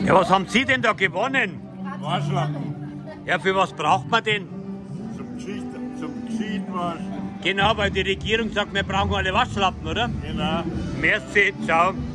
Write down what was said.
Ja, was haben Sie denn da gewonnen? Waschlappen. Ja, für was braucht man den? Zum Geschiedwaschen. Genau, weil die Regierung sagt, wir brauchen alle Waschlappen, oder? Genau. Merci, ciao.